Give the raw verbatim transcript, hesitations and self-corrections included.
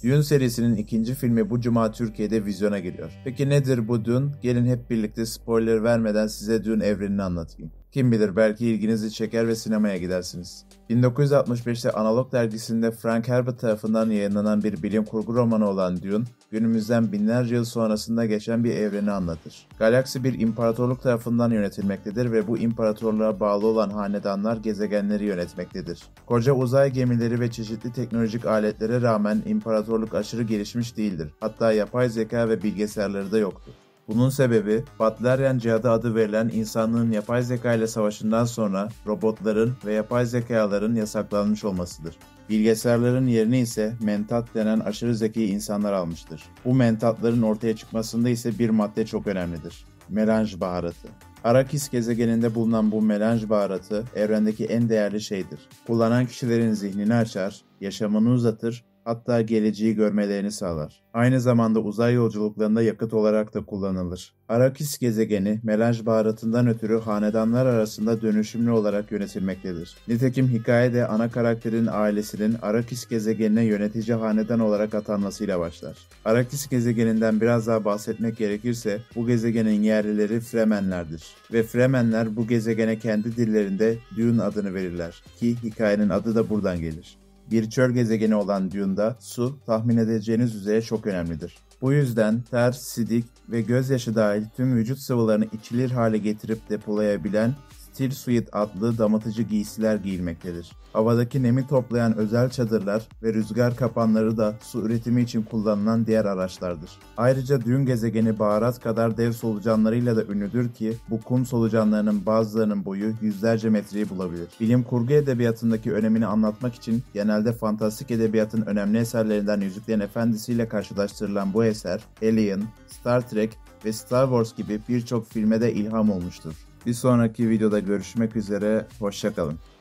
Dune serisinin ikinci filmi bu cuma Türkiye'de vizyona giriyor. Peki nedir bu Dune? Gelin hep birlikte spoiler vermeden size Dune evrenini anlatayım. Kim bilir belki ilginizi çeker ve sinemaya gidersiniz. bin dokuz yüz altmış beşte Analog dergisinde Frank Herbert tarafından yayınlanan bir bilim kurgu romanı olan Dune, günümüzden binlerce yıl sonrasında geçen bir evreni anlatır. Galaksi bir imparatorluk tarafından yönetilmektedir ve bu imparatorluğa bağlı olan hanedanlar gezegenleri yönetmektedir. Koca uzay gemileri ve çeşitli teknolojik aletlere rağmen imparatorluk aşırı gelişmiş değildir. Hatta yapay zeka ve bilgisayarları da yoktur. Bunun sebebi, Butlerian Cihadı adı verilen insanlığın yapay zeka ile savaşından sonra robotların ve yapay zekaların yasaklanmış olmasıdır. Bilgisayarların yerini ise mentat denen aşırı zeki insanlar almıştır. Bu mentatların ortaya çıkmasında ise bir madde çok önemlidir. Melanj baharatı. Arrakis gezegeninde bulunan bu melanj baharatı evrendeki en değerli şeydir. Kullanan kişilerin zihnini açar, yaşamını uzatır, hatta geleceği görmelerini sağlar. Aynı zamanda uzay yolculuklarında yakıt olarak da kullanılır. Arrakis gezegeni, melanj baharatından ötürü hanedanlar arasında dönüşümlü olarak yönetilmektedir. Nitekim hikayede ana karakterin ailesinin Arrakis gezegenine yönetici hanedan olarak atanmasıyla başlar. Arrakis gezegeninden biraz daha bahsetmek gerekirse, bu gezegenin yerlileri Fremenlerdir. Ve Fremenler bu gezegene kendi dillerinde Dune adını verirler, ki hikayenin adı da buradan gelir. Bir çöl gezegeni olan Dune'da su, tahmin edeceğiniz üzere çok önemlidir. Bu yüzden ter, sidik ve gözyaşı dahil tüm vücut sıvılarını içilir hale getirip depolayabilen Still Suit adlı damıtıcı giysiler giyilmektedir. Havadaki nemi toplayan özel çadırlar ve rüzgar kapanları da su üretimi için kullanılan diğer araçlardır. Ayrıca Dune gezegeni baharat kadar dev solucanlarıyla da ünlüdür ki bu kum solucanlarının bazılarının boyu yüzlerce metreyi bulabilir. Bilim kurgu edebiyatındaki önemini anlatmak için genelde fantastik edebiyatın önemli eserlerinden Yüzüklerin Efendisi ile karşılaştırılan bu eser, Alien, Star Trek ve Star Wars gibi birçok filme de ilham olmuştur. Bir sonraki videoda görüşmek üzere, hoşça kalın.